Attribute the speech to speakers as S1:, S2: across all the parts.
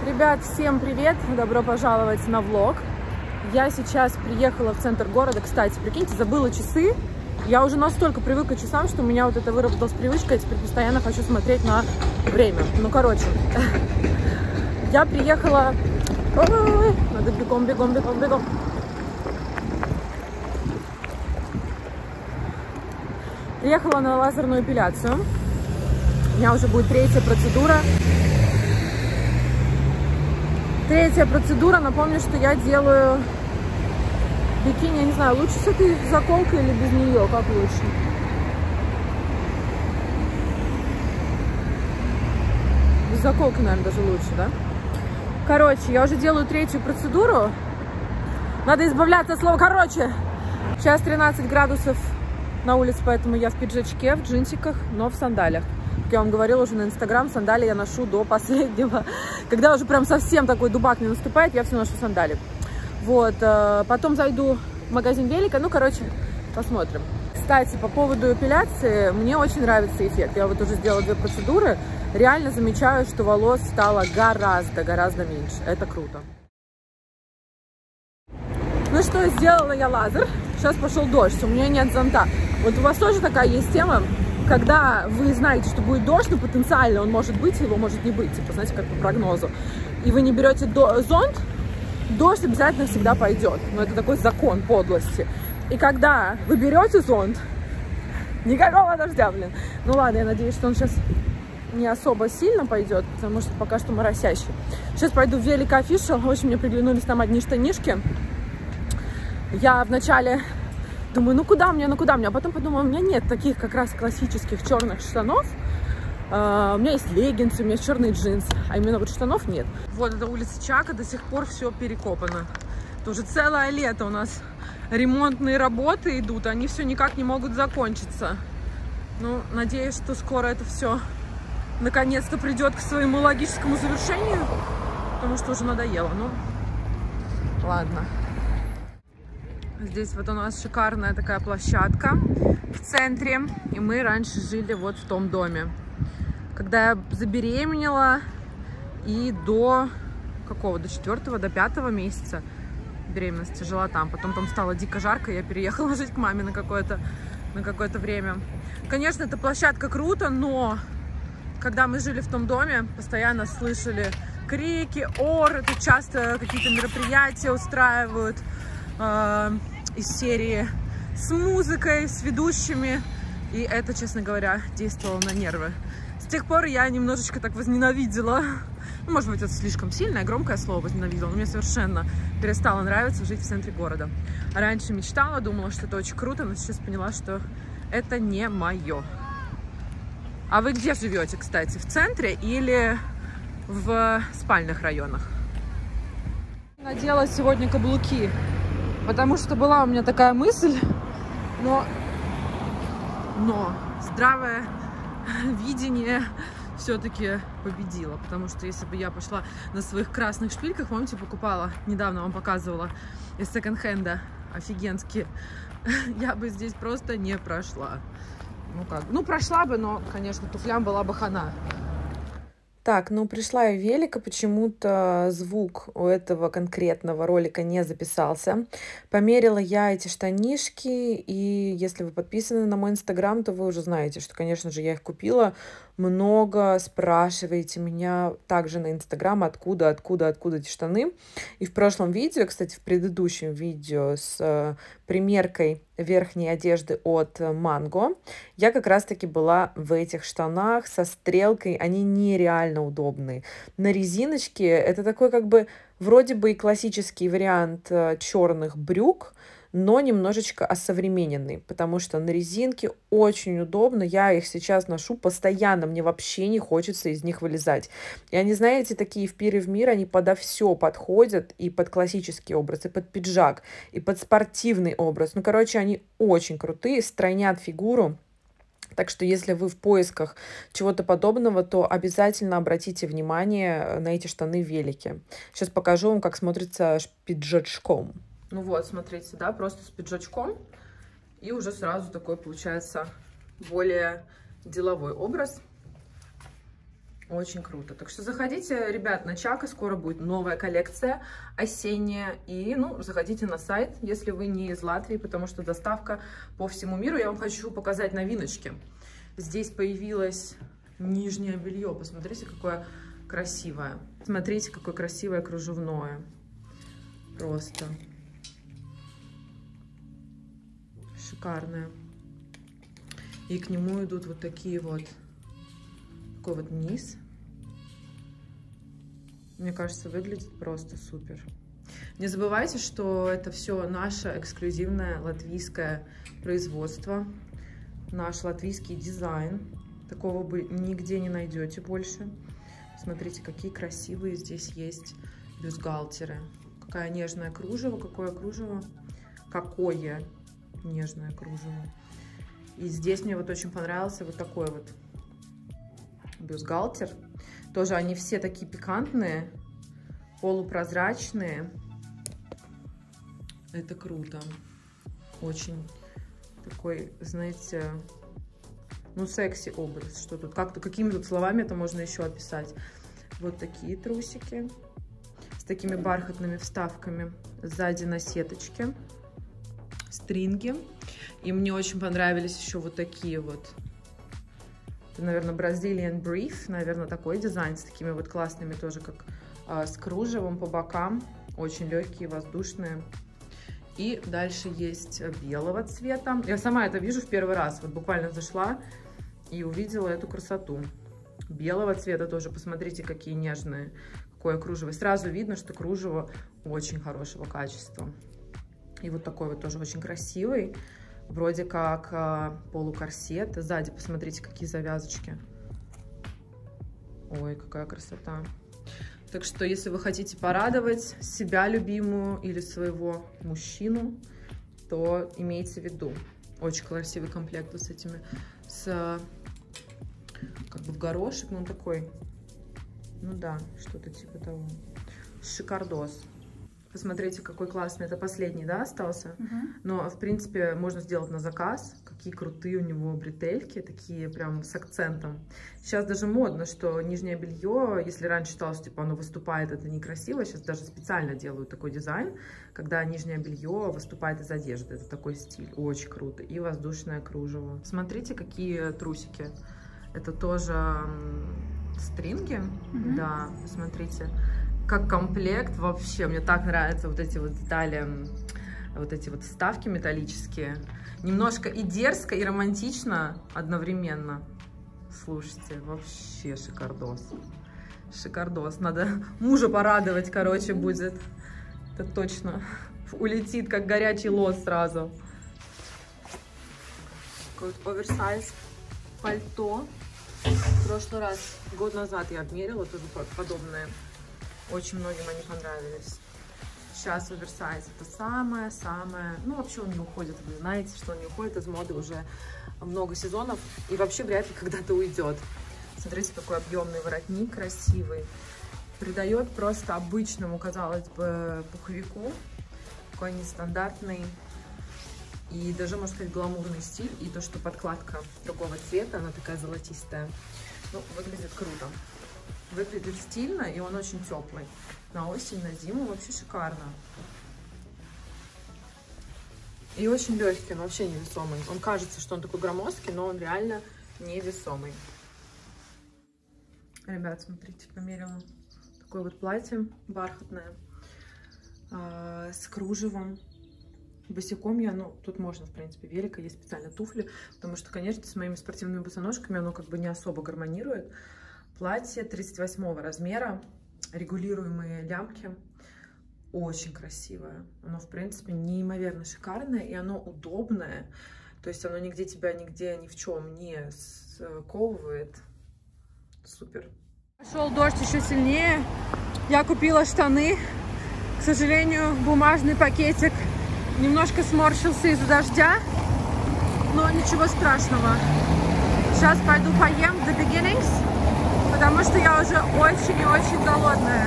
S1: Ребят, всем привет! Добро пожаловать на влог. Я сейчас приехала в центр города. Кстати, прикиньте, забыла часы. Я уже настолько привыкла к часам, что у меня вот это выработалась привычка. Я теперь постоянно хочу смотреть на время. Ну, короче, я приехала... Ой, надо бегом. Приехала на лазерную эпиляцию. У меня уже будет третья процедура. Напомню, что я делаю бикини, я не знаю, лучше с этой заколкой или без нее, как лучше? Без заколки, наверное, даже лучше, да? Короче, я уже делаю третью процедуру. Надо избавляться от слова «короче». Сейчас 13 градусов на улице, поэтому я в пиджачке, в джинсиках, но в сандалях. Я вам говорила уже на Инстаграм, сандали я ношу до последнего. Когда уже прям совсем такой дубак не наступает, я все ношу сандали. Вот, потом зайду в магазин велика, ну, короче, посмотрим. Кстати, по поводу эпиляции, мне очень нравится эффект. Я вот уже сделала 2 процедуры, реально замечаю, что волос стало гораздо меньше. Это круто. Ну что, сделала я лазер. Сейчас пошел дождь, у меня нет зонта. Вот у вас тоже такая есть тема? Когда вы знаете, что будет дождь, но потенциально он может быть, его может не быть, типа, знаете, как по прогнозу, и вы не берете зонт, дождь обязательно всегда пойдет. Но это такой закон подлости. И когда вы берете зонт, никакого дождя, блин. Ну ладно, я надеюсь, что он сейчас не особо сильно пойдет, потому что пока что моросящий. Сейчас пойду в Велика Official. Очень мне приглянулись там одни штанишки. Я вначале... думаю, ну куда мне, а потом подумала, у меня нет таких как раз классических черных штанов. У меня есть леггинсы, у меня есть черные джинсы, а именно вот штанов нет. Вот эта улица Чака, до сих пор все перекопано. Это уже целое лето у нас ремонтные работы идут, они все никак не могут закончиться. Ну, надеюсь, что скоро это все наконец-то придет к своему логическому завершению, потому что уже надоело. Ну, ладно. Здесь вот у нас шикарная такая площадка в центре, и мы раньше жили вот в том доме. Когда я забеременела и до какого, до 4-го, до 5-го месяца беременности жила там. Потом там стало дико жарко, я переехала жить к маме на какое-то время. Конечно, эта площадка круто, но когда мы жили в том доме, постоянно слышали крики, ор, тут часто какие-то мероприятия устраивают из серии с музыкой, с ведущими, и это, честно говоря, действовало на нервы. С тех пор я немножечко так возненавидела, ну, может быть, это слишком сильное, громкое слово возненавидела, но мне совершенно перестало нравиться жить в центре города. А раньше мечтала, думала, что это очень круто, но сейчас поняла, что это не мое. А вы где живете, кстати, в центре или в спальных районах? Надела сегодня каблуки, потому что была у меня такая мысль, но здравое видение все-таки победило, потому что если бы я пошла на своих красных шпильках, помните, покупала, недавно вам показывала из секонд-хенда, офигенские, я бы здесь просто не прошла. Ну как, ну прошла бы, но, конечно, туфлям была бы хана. Так, ну пришла я в велика, почему-то звук у этого конкретного ролика не записался. Померила я эти штанишки, и если вы подписаны на мой инстаграм, то вы уже знаете, что, конечно же, я их купила. Много спрашиваете меня также на инстаграм, откуда эти штаны. И в прошлом видео, кстати, в предыдущем видео с примеркой верхней одежды от Mango, я как раз-таки была в этих штанах со стрелкой, они нереально удобные. На резиночке это такой как бы вроде бы и классический вариант черных брюк, но немножечко осовремененный, потому что на резинке очень удобно, я их сейчас ношу постоянно, мне вообще не хочется из них вылезать. И они, знаете, такие в пир и в мир, они подо все подходят, и под классический образ, и под пиджак, и под спортивный образ. Ну, короче, они очень крутые, стройнят фигуру. Так что, если вы в поисках чего-то подобного, то обязательно обратите внимание на эти штаны в велике. Сейчас покажу вам, как смотрится пиджачком. Ну вот, смотрите, да, просто с пиджачком. И уже сразу такой получается более деловой образ. Очень круто. Так что заходите, ребят, на Чака, скоро будет новая коллекция осенняя. И, ну, заходите на сайт, если вы не из Латвии, потому что доставка по всему миру. Я вам хочу показать новиночки. Здесь появилось нижнее белье. Посмотрите, какое красивое. Смотрите, какое красивое кружевное. Просто шикарное. И к нему идут вот такие вот, такой вот низ. Мне кажется, выглядит просто супер. Не забывайте, что это все наше эксклюзивное латвийское производство, наш латвийский дизайн. Такого вы нигде не найдете больше. Смотрите, какие красивые здесь есть бюстгальтеры. Какая нежное кружево, какое кружево, какое нежное кружево. И здесь мне вот очень понравился вот такой вот бюстгальтер. Тоже они все такие пикантные, полупрозрачные. Это круто. Очень такой, знаете, ну, секси образ. Что тут, как-то, какими тут словами это можно еще описать? Вот такие трусики с такими бархатными вставками. Сзади на сеточке. Стринги. И мне очень понравились еще вот такие вот. Это, наверное, Brazilian Brief, наверное, такой дизайн с такими вот классными тоже, как с кружевом по бокам. Очень легкие, воздушные. И дальше есть белого цвета. Я сама это вижу в первый раз. Вот буквально зашла и увидела эту красоту. Белого цвета тоже. Посмотрите, какие нежные. Какое кружево. И сразу видно, что кружево очень хорошего качества. И вот такой вот тоже очень красивый. Вроде как полукорсет. Сзади посмотрите, какие завязочки. Ой, какая красота. Так что, если вы хотите порадовать себя любимую или своего мужчину, то имейте в виду. Очень красивый комплект вот с этими, как бы в горошек, ну такой, ну да, что-то типа того. Шикардос. Посмотрите, какой классный. Это последний, да, остался? Но, в принципе, можно сделать на заказ. Какие крутые у него бретельки, такие прям с акцентом. Сейчас даже модно, что нижнее белье, если раньше считалось, типа, оно выступает, это некрасиво, сейчас даже специально делают такой дизайн, когда нижнее белье выступает из одежды. Это такой стиль. Очень круто. И воздушное кружево. Смотрите, какие трусики. Это тоже стринги. Да, посмотрите. Как комплект вообще, мне так нравятся вот эти вот детали, вот эти вот вставки металлические. Немножко и дерзко, и романтично одновременно. Слушайте, вообще шикардос. Шикардос. Надо мужа порадовать, короче, будет. Это точно улетит, как горячий лос сразу. Такой вот оверсайз пальто. В прошлый раз, год назад я обмерила тоже подобное. Очень многим они понравились. Сейчас оверсайз это самое-самое. Ну, вообще он не уходит. Вы знаете, что он не уходит из моды уже много сезонов. И вообще вряд ли когда-то уйдет. Смотрите, какой объемный воротник, красивый. Придает просто обычному, казалось бы, пуховику. Такой нестандартный. И даже, можно сказать, гламурный стиль. И то, что подкладка другого цвета, она такая золотистая. Ну, выглядит круто. Выглядит стильно, и он очень теплый. На осень, на зиму вообще шикарно. И очень легкий, он вообще невесомый. Он кажется, что он такой громоздкий, но он реально невесомый. Ребят, смотрите, померила. Такое вот платье бархатное с кружевом. Босиком я, ну, тут можно, в принципе, велика, есть специальные туфли, потому что, конечно, с моими спортивными босоножками оно как бы не особо гармонирует. Платье 38 размера, регулируемые лямки, очень красивое. Оно, в принципе, неимоверно шикарное, и оно удобное. То есть оно нигде тебя, нигде, ни в чем не сковывает. Супер. Пошел дождь еще сильнее. Я купила штаны. К сожалению, бумажный пакетик немножко сморщился из-за дождя, но ничего страшного. Сейчас пойду поем в The Beginnings, потому что я уже очень и очень голодная.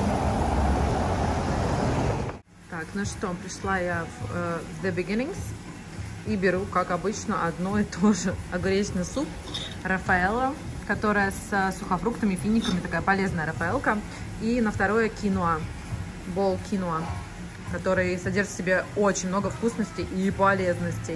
S1: Так, ну что, пришла я в The Beginnings и беру, как обычно, одно и то же. Огуречный суп Рафаэлло которая с сухофруктами, финиками, такая полезная рафаэлка. И на второе киноа, бол киноа, который содержит в себе очень много вкусностей и полезностей.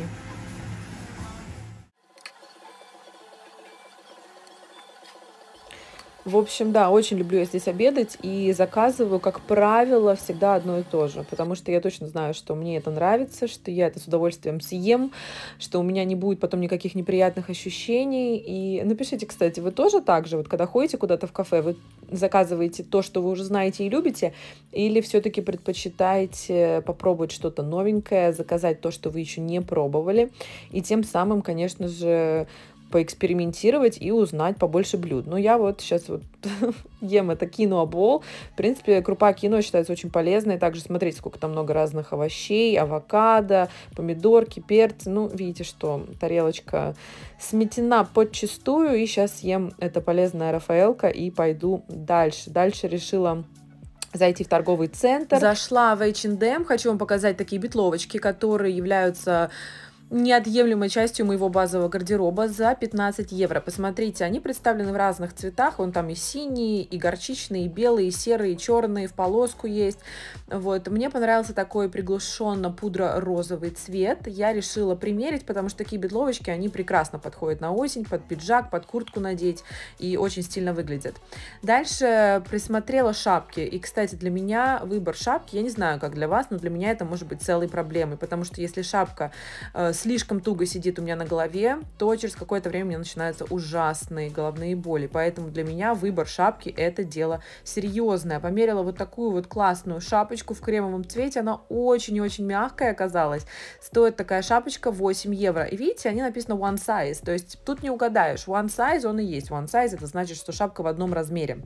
S1: В общем, да, очень люблю я здесь обедать и заказываю, как правило, всегда одно и то же, потому что я точно знаю, что мне это нравится, что я это с удовольствием съем, что у меня не будет потом никаких неприятных ощущений. И напишите, кстати, вы тоже так же, вот когда ходите куда-то в кафе, вы заказываете то, что вы уже знаете и любите, или все-таки предпочитаете попробовать что-то новенькое, заказать то, что вы еще не пробовали, и тем самым, конечно же, поэкспериментировать и узнать побольше блюд. Ну, я вот сейчас вот ем это киноа-бол. В принципе, крупа киноа считается очень полезной. Также смотрите, сколько там много разных овощей, авокадо, помидорки, перцы. Ну, видите, что тарелочка сметена подчистую. И сейчас ем это полезная рафаэлка и пойду дальше. Дальше решила зайти в торговый центр. Зашла в H&M. Хочу вам показать такие битловочки, которые являются неотъемлемой частью моего базового гардероба за 15 евро. Посмотрите, они представлены в разных цветах. Вон там и синие, и горчичные, и белые, и серые, и черные, в полоску есть. Вот. Мне понравился такой приглушенно-пудро-розовый цвет. Я решила примерить, потому что такие битловочки, они прекрасно подходят на осень, под пиджак, под куртку надеть, и очень стильно выглядят. Дальше присмотрела шапки. И, кстати, для меня выбор шапки, я не знаю, как для вас, но для меня это может быть целой проблемой, потому что если шапка слишком туго сидит у меня на голове, то через какое-то время у меня начинаются ужасные головные боли. Поэтому для меня выбор шапки – это дело серьезное. Померила вот такую вот классную шапочку в кремовом цвете. Она очень и очень мягкая оказалась. Стоит такая шапочка 8 евро. И видите, они написано one size. То есть тут не угадаешь. One size он и есть. One size – это значит, что шапка в одном размере.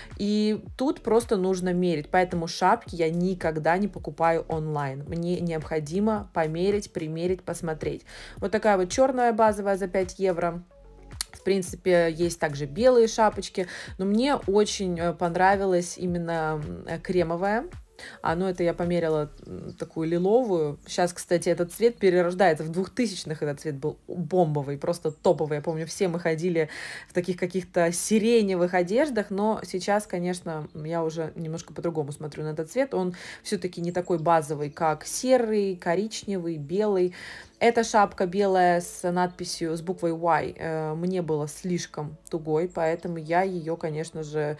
S1: И тут просто нужно мерить. Поэтому шапки я никогда не покупаю онлайн. Мне необходимо померить, примерить, посмотреть. Вот такая вот черная базовая за 5 евро. В принципе, есть также белые шапочки, но мне очень понравилась именно кремовая. Ну, это я померила такую лиловую. Сейчас, кстати, этот цвет перерождается. В 2000-х этот цвет был бомбовый, просто топовый. Я помню, все мы ходили в таких каких-то сиреневых одеждах, но сейчас, конечно, я уже немножко по-другому смотрю на этот цвет. Он все-таки не такой базовый, как серый, коричневый, белый. Эта шапка белая с надписью, с буквой Y, мне было слишком тугой, поэтому я ее, конечно же,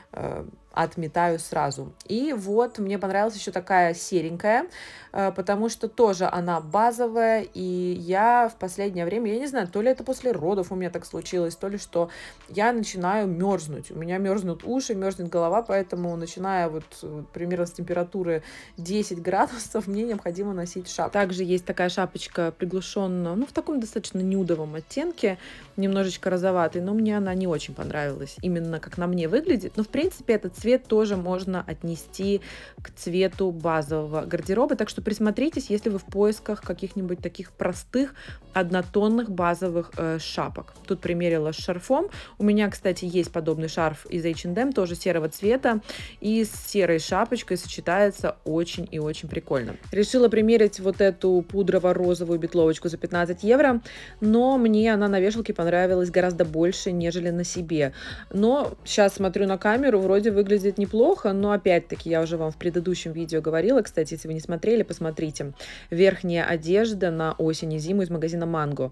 S1: отметаю сразу. И вот мне понравилась еще такая серенькая, потому что тоже она базовая, и я в последнее время, я не знаю, то ли это после родов у меня так случилось, то ли что, я начинаю мерзнуть. У меня мерзнут уши, мерзнет голова, поэтому начиная вот примерно с температуры 10 градусов мне необходимо носить шапку. Также есть такая шапочка приглушенная, ну в таком достаточно нюдовом оттенке, немножечко розоватый, но мне она не очень понравилась, именно как на мне выглядит. Но в принципе этот цвет тоже можно отнести к цвету базового гардероба, так что присмотритесь, если вы в поисках каких-нибудь таких простых однотонных базовых шапок. Тут примерила с шарфом. У меня, кстати, есть подобный шарф из H&M, тоже серого цвета, и с серой шапочкой сочетается очень и очень прикольно. Решила примерить вот эту пудрово-розовую битловочку за 15 евро, но мне она на вешалке понравилась гораздо больше, нежели на себе. Но сейчас смотрю на камеру, вроде выглядит неплохо, но опять-таки я уже вам в предыдущем видео говорила, кстати, если вы не смотрели, посмотрите. Верхняя одежда на осень и зиму из магазина Mango.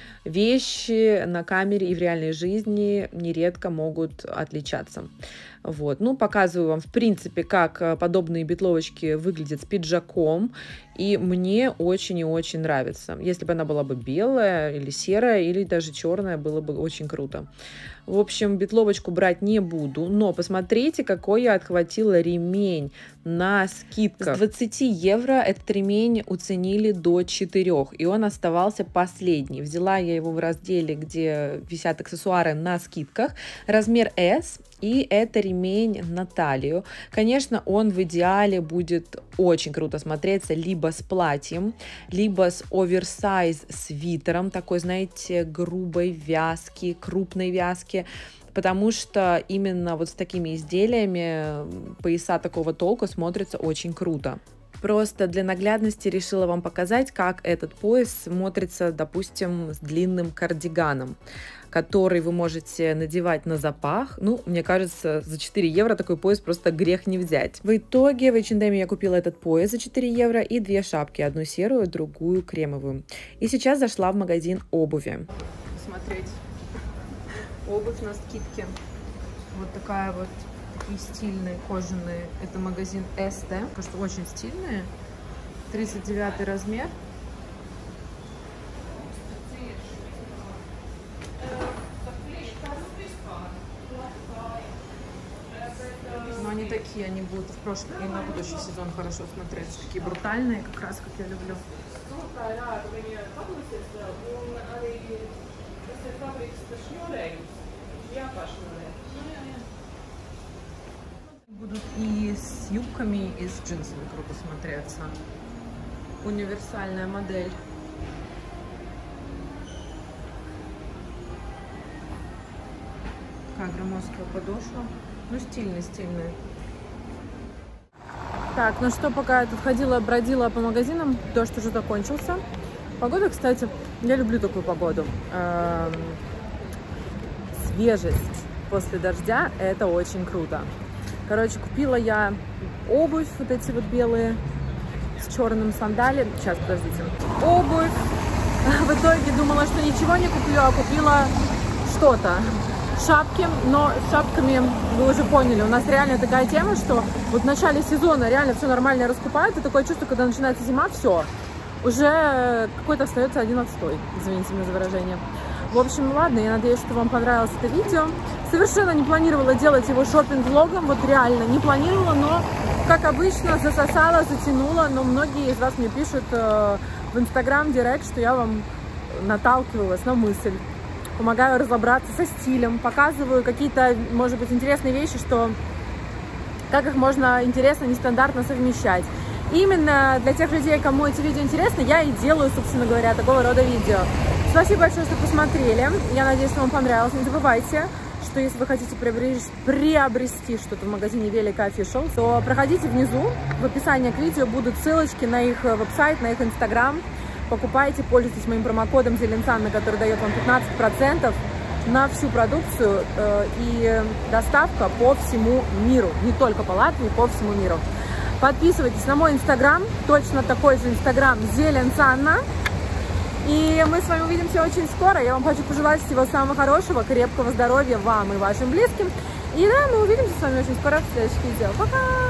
S1: Вещи на камере и в реальной жизни нередко могут отличаться. Вот. Ну, показываю вам, в принципе, как подобные битловочки выглядят с пиджаком. И мне очень и очень нравится. Если бы она была бы белая или серая, или даже черная, было бы очень круто. В общем, битловочку брать не буду, но посмотрите, какой я отхватила ремень на скидках. С 20 евро этот ремень уценили до 4, и он оставался последний. Взяла я его в разделе, где висят аксессуары на скидках. Размер S, и это ремень на талию. Конечно, он в идеале будет очень круто смотреться либо с платьем, либо с оверсайз свитером, такой, знаете, грубой вязки, крупной вязки, потому что именно вот с такими изделиями пояса такого толка смотрятся очень круто. Просто для наглядности решила вам показать, как этот пояс смотрится, допустим, с длинным кардиганом. который вы можете надевать на запах. Ну, мне кажется, за 4 евро такой пояс просто грех не взять. В итоге в H&M я купила этот пояс за 4 евро и 2 шапки, одну серую, другую кремовую. И сейчас зашла в магазин обуви. Смотреть обувь на скидке. Вот такая вот, такие стильные кожаные. Это магазин Este, потому что очень стильные. 39 размер. Но они такие, они будут в прошлом и на будущий сезон хорошо смотреться. Такие брутальные, как раз как я люблю. Будут и с юбками, и с джинсами круто смотреться. Универсальная модель. Такая громоздкая подошва. Ну, стильный. Так, ну что, пока я тут ходила, бродила по магазинам, дождь уже закончился. Погода, кстати, я люблю такую погоду. Свежесть после дождя, это очень круто. Короче, купила я обувь, вот эти вот белые, с черным сандали. Сейчас, подождите. Обувь. В итоге думала, что ничего не куплю, а купила что-то. Шапки, но с шапками вы уже поняли, у нас реально такая тема, что вот в начале сезона реально все нормально раскупается, такое чувство, когда начинается зима, все, уже какой-то остается один отстой, извините меня за выражение. В общем, ладно, я надеюсь, что вам понравилось это видео. Совершенно не планировала делать его шопинг-влогом, вот реально не планировала, но, как обычно, засосала, затянула, но многие из вас мне пишут в Instagram Директ, что я вам наталкиваю вас на мысль. Помогаю разобраться со стилем, показываю какие-то, может быть, интересные вещи, что как их можно интересно, нестандартно совмещать. Именно для тех людей, кому эти видео интересны, я и делаю, собственно говоря, такого рода видео. Спасибо большое, что посмотрели. Я надеюсь, что вам понравилось. Не забывайте, что если вы хотите приобрести что-то в магазине Велика Official, то проходите внизу. В описании к видео будут ссылочки на их веб-сайт, на их инстаграм. Покупайте, пользуйтесь моим промокодом Зеленцанна, который дает вам 15% на всю продукцию и доставка по всему миру. Не только по Латвии, по всему миру. Подписывайтесь на мой инстаграм, точно такой же инстаграм Зеленцанна. И мы с вами увидимся очень скоро. Я вам хочу пожелать всего самого хорошего, крепкого здоровья вам и вашим близким. И да, мы увидимся с вами очень скоро в следующих видео. Пока!